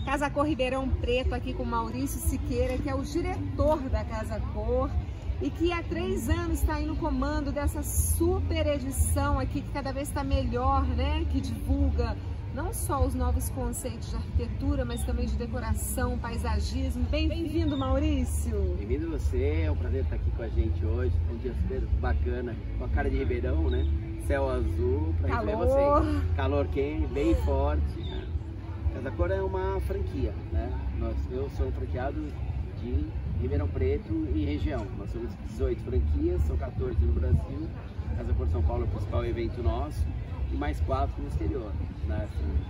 Casa Cor Ribeirão Preto, aqui com Maurício Siqueira, que é o diretor da Casa Cor e que há 3 anos está aí no comando dessa super edição aqui, que cada vez está melhor, né? Que divulga não só os novos conceitos de arquitetura, mas também de decoração, paisagismo. Bem-vindo, Maurício! Bem-vindo você, é um prazer estar aqui com a gente hoje, um dia super bacana, com a cara de Ribeirão, né? Céu azul, para receber vocês. Calor quente, bem forte. Né? Casa Cor é uma franquia, né? Eu sou um franqueado de Ribeirão Preto e região. Nós somos 18 franquias, são 14 no Brasil. Casa Cor São Paulo é o principal evento nosso e mais 4 no exterior, né?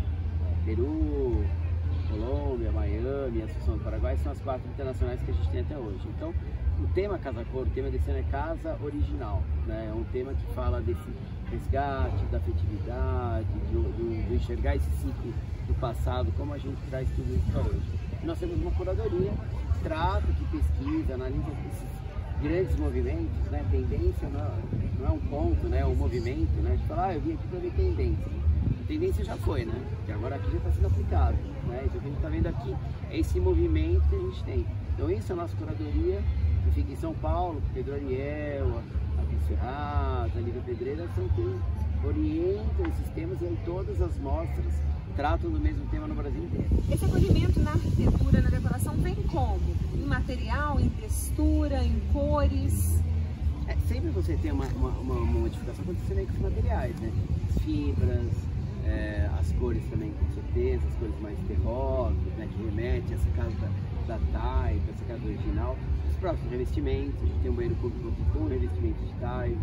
Peru, Colômbia, Miami, Assunção do Paraguai são as 4 internacionais que a gente tem até hoje. Então, o tema Casa Cor, o tema desse ano é Casa Original, né? É um tema que fala desse resgate, da afetividade, do enxergar esse ciclo do passado, como a gente traz tudo isso para hoje. E nós temos uma curadoria que trata, que pesquisa, analisa esses grandes movimentos, né? Tendência não é um ponto, né? É um movimento, né? De falar, eu vim aqui para ver tendência. A tendência já foi, né? Porque agora aqui já está sendo aplicado, né? Então o que a gente está vendo aqui é esse movimento que a gente tem. Então isso é a nossa curadoria, que fica em São Paulo, Pedro Ariel, a Ferraz, a Lívia Pedreira, são quem orientam esses temas, e aí todas as mostras tratam do mesmo tema no Brasil inteiro. Esse acolhimento na arquitetura, na decoração, vem como? Em material, em textura, em cores? Sempre você tem uma modificação acontecendo aí com os materiais, né? As fibras, as cores também, com certeza, as cores mais terrosas, né? Que remete a essa casa da taipa, essa casa original. Os próprios revestimentos, a gente tem um banheiro público com revestimento de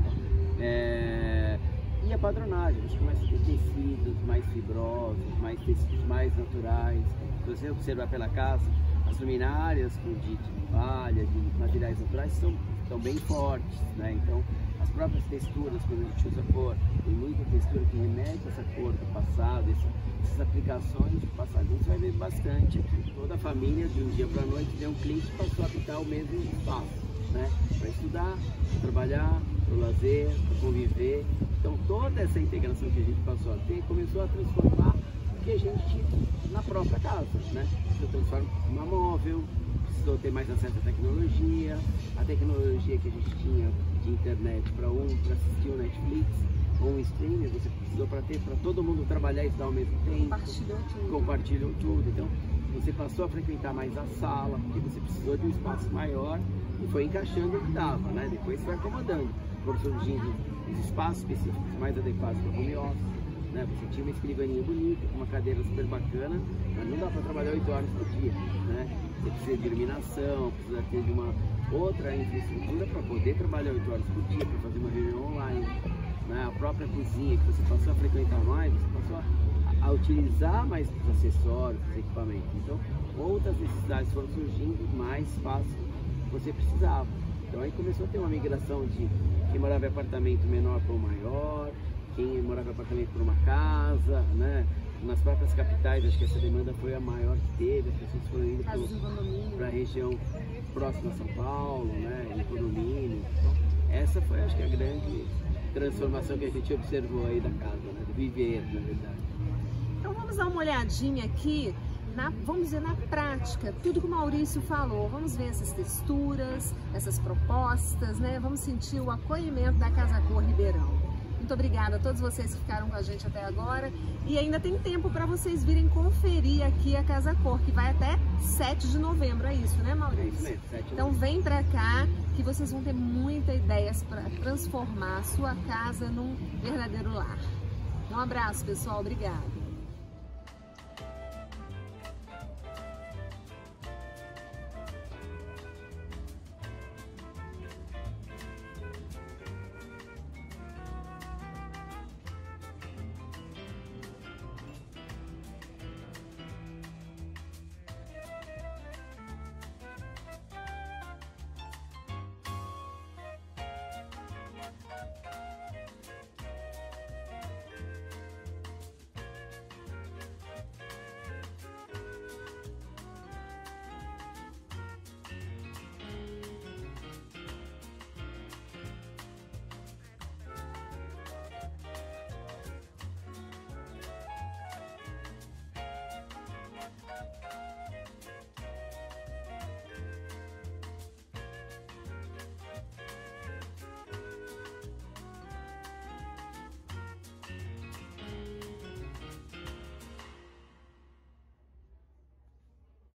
taipa. E a padronagem, você começa a ter tecidos mais fibrosos, tecidos mais naturais. Se você observar pela casa, as luminárias de palha, de materiais naturais estão bem fortes, né? Então, as próprias texturas, quando a gente usa cor, tem muita textura que remete a essa cor do passado, essas aplicações do passado. Então, você vai ver bastante aqui. Toda a família, de um dia para a noite, tem um cliente que passou a habitar o mesmo espaço, né? Para estudar, para trabalhar, para o lazer, para conviver. Então toda essa integração que a gente passou a ter começou a transformar o que a gente tinha na própria casa, né? Precisou transformar uma móvel, precisou ter mais acesso à tecnologia, a tecnologia que a gente tinha de internet para assistir o Netflix ou um streamer, você precisou para todo mundo trabalhar e estudar ao mesmo tempo. Compartilhou tudo. Então você passou a frequentar mais a sala, porque você precisou de um espaço maior e foi encaixando o que dava, né? Depois foi acomodando, foram surgindo os espaços específicos mais adequados para o home office, né? Você tinha uma escrivaninha bonita, uma cadeira super bacana, mas não dá para trabalhar 8 horas por dia, né? Você precisa de iluminação, precisa ter de uma outra infraestrutura para poder trabalhar 8 horas por dia, para fazer uma reunião online, né? A própria cozinha que você passou a frequentar mais, você passou a utilizar mais os acessórios, os equipamentos. Então, outras necessidades foram surgindo, mais espaço você precisava. Então aí começou a ter uma migração de quem morava em apartamento menor para o maior, quem morava em apartamento para uma casa, né? Nas próprias capitais, acho que essa demanda foi a maior que teve, as pessoas foram indo para a região próxima a São Paulo, né? Em condomínio. Então, essa foi, acho que, a grande transformação que a gente observou aí da casa, né? Do viver, na verdade. Então vamos dar uma olhadinha aqui, vamos dizer, na prática, tudo que o Maurício falou. Vamos ver essas texturas, essas propostas, né? Vamos sentir o acolhimento da Casa Cor Ribeirão. Muito obrigada a todos vocês que ficaram com a gente até agora. E ainda tem tempo para vocês virem conferir aqui a Casa Cor, que vai até 7 de novembro, é isso, né, Maurício? É isso mesmo, 7 de novembro. Então vem para cá, que vocês vão ter muitas ideias para transformar a sua casa num verdadeiro lar. Um abraço, pessoal. Obrigada.